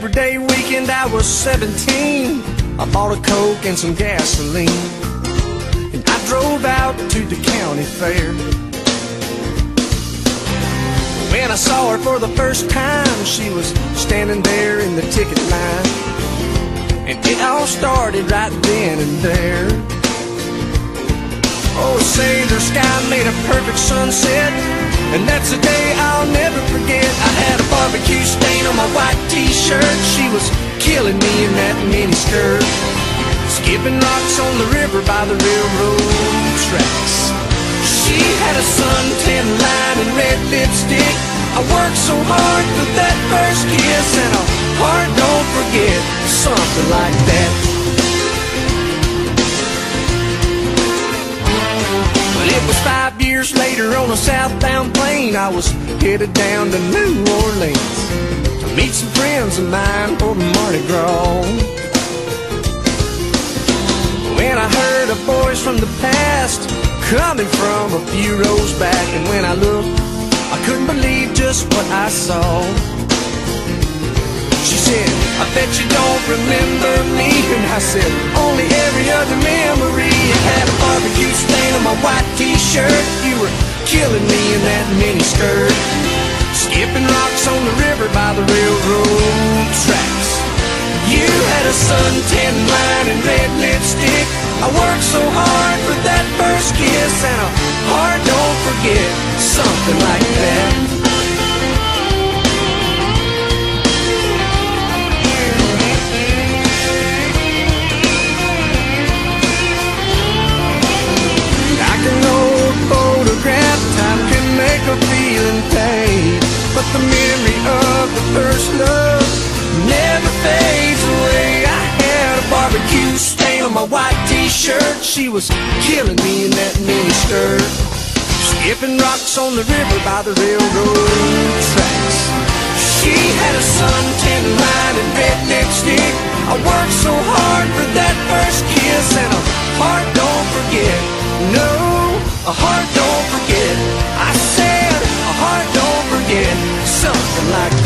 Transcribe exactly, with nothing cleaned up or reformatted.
Labor Day weekend, I was seventeen. I bought a Coke and some gasoline, and I drove out to the county fair. When I saw her for the first time, she was standing there in the ticket line, and it all started right then and there. Oh, say the sky made a perfect sunset, and that's a day I'll never forget. I had a barbecue stain on my white t-shirt. She was killing me in that miniskirt, skipping rocks on the river by the railroad tracks. She had a suntan line and red lipstick. I worked so hard for that first kiss, and a heart don't forget, something like that. But it was five years later on a southbound plane. I was headed down to New Orleans to meet some friends of mine for Mardi Gras. When I heard a voice from the past coming from a few rows back, and when I looked, I couldn't believe just what I saw. She said, I bet you don't remember me. And I said, only every other memory. I had a barbecue stain on my white t-shirt. You were killing me in that miniskirt, skipping rocks on the river by the railroad tracks. You had a suntan line and red lipstick. I worked so hard for that first kiss, and a heart don't forget, something like that. Like an old photograph, time can make a feeling fade, but the memory of the first love never fades away. I had a barbecue stain on my white t-shirt. She was killing me in that miniskirt, skipping rocks on the river by the railroad tracks. She had a suntan line and red lipstick. I worked so hard for that first kiss, and a heart don't forget. No, a heart don't forget. I said a heart don't forget, something like that.